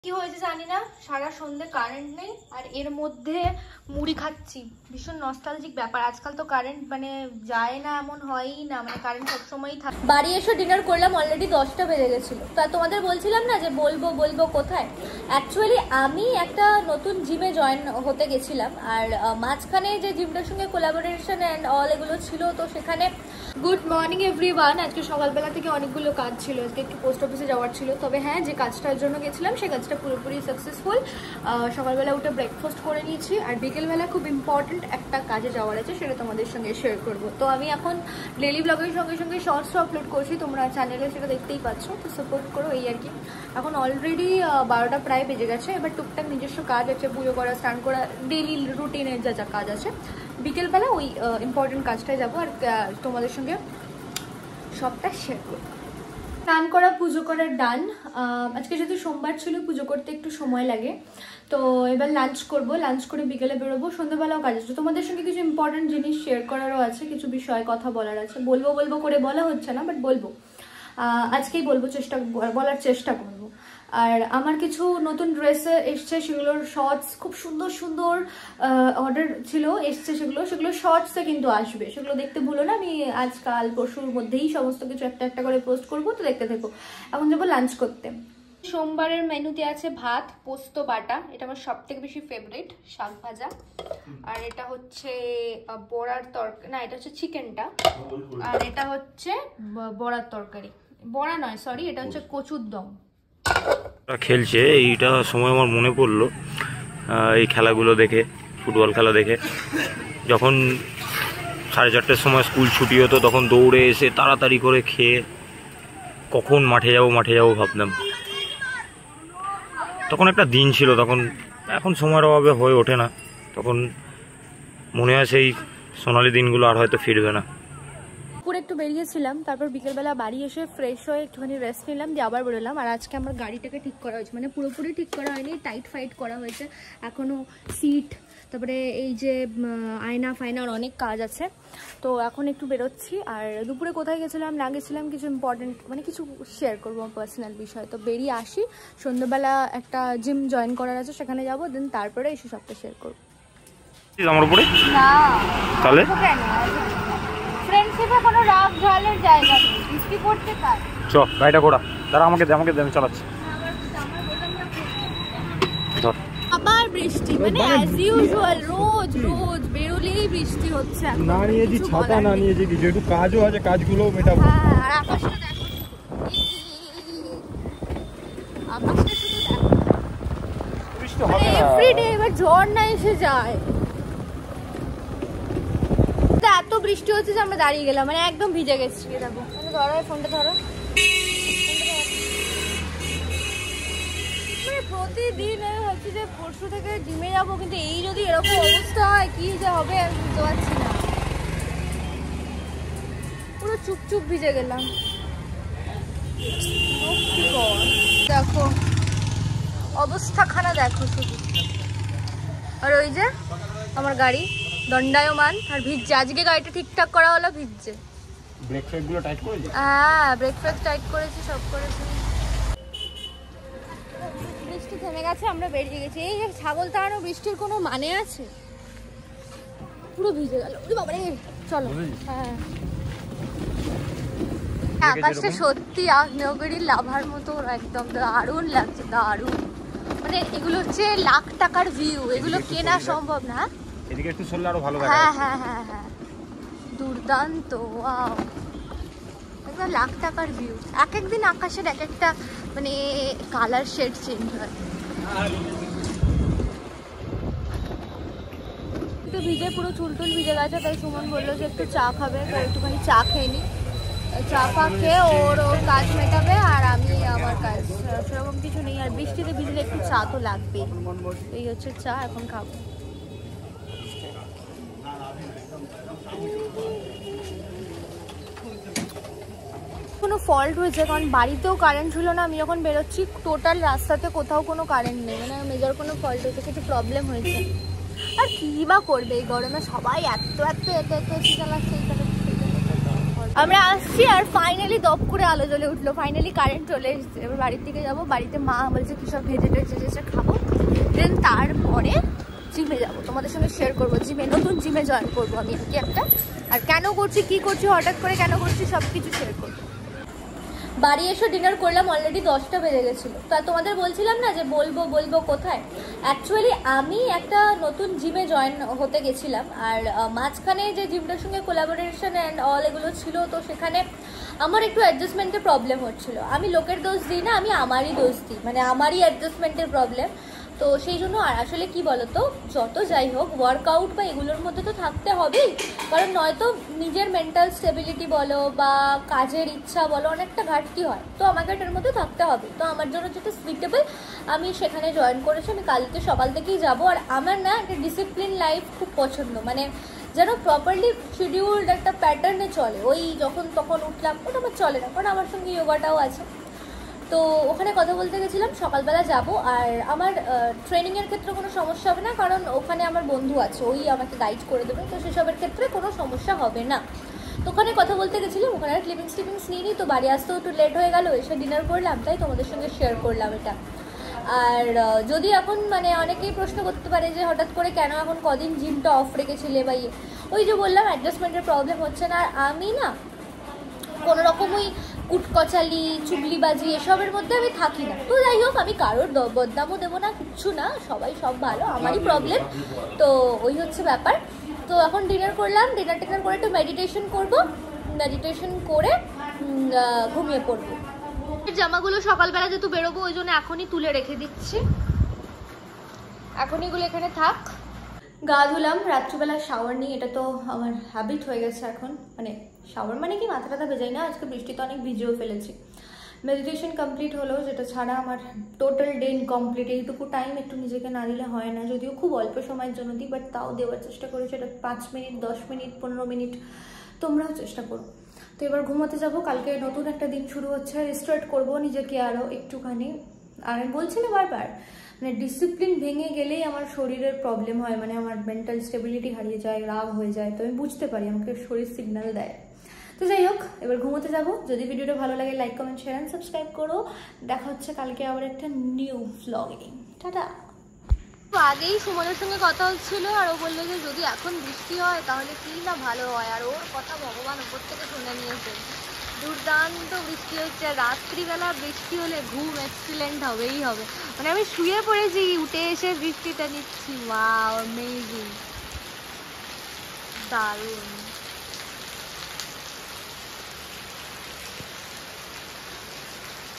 কি হয়েছে জানি না, সারা সন্ধে কারেন্ট নেই আর এর মধ্যে মুড়ি খাচ্ছি। ভীষণ নস্টালজিক ব্যাপার। আজকাল তো কারেন্ট মানে যায় না এমন হয়ই না, মানে কারেন্ট সবসময়ই থাকে। বাড়ি এসে ডিনার করলাম, অলরেডি 10টা বেজে গেছিলো। তো তোমাদের বলছিলাম না যে বলবো কোথায়। অ্যাকচুয়ালি আমি একটা নতুন জিমে জয়েন হতে গেছিলাম, আর মাঝখানে যে জিমটার সঙ্গে কোলাবোরেশন অ্যান্ড অল এগুলো ছিল, তো সেখানে গুড মর্নিং এভরিওয়ান। আজকে সকালবেলা থেকে অনেকগুলো কাজ ছিল, আজকে একটু পোস্ট অফিসে যাওয়ার ছিল। তবে হ্যাঁ, যে কাজটার জন্য গেছিলাম সেই কাজটা পুরোপুরি সাকসেসফুল। সকালবেলা উঠে ব্রেকফাস্ট করে নিয়েছি, আর বিকেলবেলা খুব ইম্পর্টেন্ট একটা কাজে যাওয়ার আছে, সেটা তোমাদের সঙ্গে শেয়ার করবো। তো আমি এখন ডেইলি ব্লগের সঙ্গে সঙ্গে শর্টসও আপলোড করছি, তোমরা চ্যানেলে সেটা দেখতেই পাচ্ছ, তো সাপোর্ট করো এই আর কি। এখন অলরেডি 12টা প্রায় বেজে গেছে। এবার টুকটাক নিজস্ব কাজ আছে, পুজো করা, স্নান করা, ডেইলি রুটিনের যা যা কাজ আছে। বিকেলবেলা ওই ইম্পর্টেন্ট কাজটায় যাবো, আর তোমাদের সঙ্গে সবটা শেয়ার করবো। স্নান করা, পুজো করার ডান। আজকে যেহেতু সোমবার ছিল, পুজো করতে একটু সময় লাগে। তো এবার লাঞ্চ করব, লাঞ্চ করে বিকেলে বেরোবো। সন্ধ্যাবেলাও কাজ আছে, তোমাদের সঙ্গে কিছু ইম্পর্টেন্ট জিনিস শেয়ার করারও আছে, কিছু বিষয়ে কথা বলার আছে। বলবো করে বলা হচ্ছে না, বাট বলবো, আজকেই বলার চেষ্টা করবো। আর আমার কিছু নতুন ড্রেস এসছে, সেগুলোর শর্টস খুব সুন্দর অর্ডার ছিল, এসছে সেগুলো শর্টসে কিন্তু আসবে, সেগুলো দেখতে ভুলো না। আমি আজকাল পরশুর মধ্যেই সমস্ত কিছু একটা করে পোস্ট করবো, তো দেখতে থেকো। এখন যাবো লাঞ্চ করতে। সোমবারের মেনুতে আছে ভাত, পোস্ত বাটা, এটা আমার সব থেকে বেশি ফেভারিট, শাক ভাজা, আর এটা হচ্ছে বড়ার তরকারি, না এটা হচ্ছে চিকেনটা, আর এটা হচ্ছে বড়ার তরকারি, বড়া নয় সরি, এটা হচ্ছে কচুর দম। খেলছে এইটা সময় আমার মনে পড়লো এই খেলাগুলো দেখে, ফুটবল খেলা দেখে। যখন 4:30টার সময় স্কুল ছুটি হতো, তখন দৌড়ে এসে তাড়াতাড়ি করে খেয়ে কখন মাঠে যাবো ভাবতাম। তখন একটা দিন ছিল, তখন এখন সময়ের অভাবে হয়ে ওঠে না। তখন মনে হয় সেই সোনালি দিনগুলো আর হয়তো ফিরবে না। পুরো একটু বেরিয়েছিলাম, তারপর বিকেলবেলা বাড়ি এসে ফ্রেশ হয়ে একটুখানি রেস্ট নিলাম, দিয়ে আবার বেরোলাম। আর আজকে আমার গাড়িটাকে ঠিক করা হয়েছে, মানে পুরোপুরি ঠিক করা হয়নি, টাইট ফাইট করা হয়েছে এখনও। সিট, তারপরে এই যে আয়না ফায়নার অনেক কাজ আছে। তো এখন একটু বেরোচ্ছি। আর দুপুরে কোথায় গেছিলাম না গেছিলাম কিছু ইম্পর্টেন্ট, মানে কিছু শেয়ার করবো পার্সোনাল বিষয়। তো বেরিয়ে আসি, সন্ধ্যাবেলা একটা জিম জয়েন করার আছে, সেখানে যাবো, দেন তারপরে এসে সবটা শেয়ার করবো। আমার উপরে না তাহলে ফ্রেন্ডশিপে কোনো রাগ ঝালের জায়গা নেই, বৃষ্টি পড়ছে তাই। চ গাড়িটা ঘোরা, দাঁড়া, আমাকে দে আমি চালাচ্ছি। আবার বৃষ্টি, মানে অ্যাজ ইউজুয়াল রোজ বেরোলেই বৃষ্টি হচ্ছে। না নিয়েছি ছাতা, না নিয়েছি কিছু, একটু কাজও আছে, কাজগুলো মেটাবো। হ্যাঁ, আর আকাশটা দেখো, আকাশটা শুধু দেখো, বৃষ্টি হবে না এভরিডে। এবার ঝড় না এসে যায়, এত বৃষ্টি হচ্ছে যে আমরা দাঁড়িয়ে গেলাম, মানে একদম ভিজে গেছি। দেখো, ধরো ফোনটা ধরো। মানে প্রতিদিন আমি ভাবছি যে পরশু থেকে জিমে যাবো, কিন্তু এই যদি এরকম অবস্থা হয় কি যে হবে আমি বুঝতে পারছি না। পুরো চুপচুপ ভিজে গেলাম। দেখো অবস্থাখানা দেখো শুধু। আর ওই যে আমার গাড়ি দণ্ডায়মান আর ভিজছে। আজকে গাড়িটা ঠিকঠাক করা হলো, ভিজছে। ব্রেক ফ্রেকগুলো টাইট করেছি? হ্যাঁ, ব্রেক ফ্রেক টাইট করেছি, সব করেছি। বৃষ্টি থেমে গেছে, আমরা বেরিয়ে গেছি। এই যে ছাগল তাড়ানো বৃষ্টির কোনো মানে আছে? পুরো ভিজে গেল বাবা রে। চলো। হ্যাঁ, আকাশটা সত্যি আগ্নেয়গিরির লাভার মতো, একদম দারুণ লাগছে, দারুণ। মানে এগুলো হচ্ছে লাখ টাকার ভিউ, এগুলো কেনা সম্ভব না। এদিকে একটু সরলে আরো ভালো লাগে। হ্যাঁ, দুর্দান্ত, ওয়াও, একদম লাখ টাকার ভিউ। এক একদিন আকাশের এক একটা মানে কালার শেড চেঞ্জ হয়। একটু ভিজে, পুরো চুলটুল ভিজে গেছে, তাই সুমন বললো যে একটু চা খাবে, তো একটুখানি চা খেয়ে নি। চা খেয়ে ওর কাজ মেটাবে, আর আমি আমার কাজ, সেরকম কিছু নেই। আর বৃষ্টিতে ভিজলে একটু চা তো লাগবেই, এই হচ্ছে চা, এখন খাবো। কোনো ফল্ট হয়েছে, কারণ বাড়িতেও কারেন্ট ছিল না, আমি যখন বেরোচ্ছি টোটাল রাস্তাতে কোথাও কোনো কারেন্ট নেই, মানে মেজর কোনো ফল্ট হয়েছে, কিছু প্রবলেম হয়েছে। আর কি বা করবে এই গরমে, সবাই এত এসি চালাচ্ছে, এই চালাচ্ছে, আমরা আসছি আর ফাইনালি দপ করে আলো জ্বলে উঠলো, ফাইনালি কারেন্ট চলে এসেছে। এবার বাড়ির দিকে যাবো, বাড়িতে মা বলছে কি সব ভেজে টেজে খাবো, দেন তারপরে জিমে যাবো, তোমাদের সঙ্গে শেয়ার করবো। জিমে নতুন জিমে জয়েন করবো আমি কি একটা, আর কেন করছি কি করছি হঠাৎ করে কেন করছি সব কিছু শেয়ার করবো। বাড়ি এসে ডিনার করলাম, অলরেডি 10টা বেজে গেছিলো। তা তোমাদের বলছিলাম না যে বলবো কোথায়। অ্যাকচুয়ালি আমি একটা নতুন জিমে জয়েন হতে গেছিলাম, আর মাঝখানে যে জিমটার সঙ্গে কোলাবোরেশন অ্যান্ড অল এগুলো ছিল, তো সেখানে আমার একটু অ্যাডজাস্টমেন্টের প্রবলেম হচ্ছিলো। আমি লোকের দোষ দিই না, আমি আমারই দোষ দিই, মানে আমারই অ্যাডজাস্টমেন্টের প্রবলেম। তো সেই জন্য আর আসলে কি বলতো, যত যাই হোক ওয়ার্কআউট বা এগুলোর মধ্যে তো থাকতে হবেই, কারণ নয়তো নিজের মেন্টাল স্টেবিলিটি বলো বা কাজের ইচ্ছা বলো অনেকটা ঘাটতি হয়। তো আমাকে এটার মধ্যে থাকতে হবে। তো আমার জন্য যেটা সুইটেবল আমি সেখানে জয়েন করেছি। আমি কালকে সকাল থেকেই যাবো। আর আমার না একটা ডিসিপ্লিন লাইফ খুব পছন্দ, মানে যেন প্রপারলি শিডিউলড একটা প্যাটার্নে চলে, ওই যখন তখন উঠলাম ওটা আমার চলে না, কারণ আমার সঙ্গে যোগাটাও আছে। তো ওখানে কথা বলতে গেছিলাম, সকালবেলা যাব। আর আমার ট্রেনিংয়ের ক্ষেত্রে কোনো সমস্যা হবে না, কারণ ওখানে আমার বন্ধু আছে, ওই আমাকে গাইড করে দেবে, তো সেসবের ক্ষেত্রে কোনো সমস্যা হবে না। তো ওখানে কথা বলতে গেছিলাম, ওখানে আর ক্লিপিংস নিয়ে নিই, তো বাড়ি আসতেও একটু লেট হয়ে গেল, এসে ডিনার করলাম, তাই তোমাদের সঙ্গে শেয়ার করলাম এটা। আর যদি এখন মানে অনেকেই প্রশ্ন করতে পারে যে হঠাৎ করে কেন এখন কদিন জিমটা অফ রেখেছিলে বা ওই যে বললাম অ্যাডজাস্টমেন্টের প্রবলেম হচ্ছে না। আর আমি না কোনো রকম ওই কুটকচালি চুগলিবাজি এসবের মধ্যে আমি থাকি না। তো যাই হোক, আমি কারোর বদনামও দেবো না, কিচ্ছু না, সবাই সব ভালো, আমারই প্রবলেম। তো ওই হচ্ছে ব্যাপার। তো এখন ডিনার করলাম, ডিনার করে একটু মেডিটেশন করবো, মেডিটেশন করে ঘুমিয়ে পড়বো। জামাগুলো সকালবেলা যেহেতু বেরোবো ওই জন্য এখনই তুলে রেখে দিচ্ছি, এখনই এগুলো এখানে থাক। গা ধুলাম, রাত্রিবেলা শাওয়ার নিই, এটা তো আমার হ্যাবিট হয়ে গেছে এখন। মানে শাওয়ার মানে কি মাথা টাথা ভেজাই না, আজকে বৃষ্টিতে অনেক ভিজেও ফেলেছি। মেডিটেশন কমপ্লিট হলো, যেটা ছাড়া আমার টোটাল ডে ইনকমপ্লিট। এইটুকু টাইম একটু নিজেকে না দিলে হয় না, যদিও খুব অল্প সময়ের জন্য দিই, বাট তাও দেওয়ার চেষ্টা করি। সেটা 5 মিনিট, 10 মিনিট, 15 মিনিট, তোমরাও চেষ্টা করো। তো এবার ঘুমোতে যাবো, কালকে নতুন একটা দিন শুরু হচ্ছে, রিস্টার্ট করবো নিজেকে আরও একটুখানি। আর আমি বলছি না বারবার, মানে ডিসিপ্লিন ভেঙে গেলেই আমার শরীরের প্রবলেম হয়, মানে আমার মেন্টাল স্টেবিলিটি হারিয়ে যায়, রাগ হয়ে যায়। তো আমি বুঝতে পারি, আমাকে শরীর সিগন্যাল দেয়। তো যাই হোক, এবার ঘুমোতে যাবো। যদি ভিডিওটা ভালো লাগে like comment share and subscribe করো। দেখা হচ্ছে কালকে আবার একটা নিউ ভ্লগে। টাটা। আগেই সুমনের সঙ্গে কথা হচ্ছিল, আর ও বললো যে যদি এখন বৃষ্টি হয় তাহলে কি না ভালো হয়, আর ওর কথা ভগবান উপর থেকে শুনে নিয়েছে। দুর্দান্ত বৃষ্টি হচ্ছে, রাত্রিবেলা বৃষ্টি হলে ঘুম এক্সিলেন্ট হবেই হবে। মানে আমি শুয়ে পড়েছি, উঠে এসে বৃষ্টিটা নিচ্ছি, ওয়াও অ্যামেজিং, দারুণ।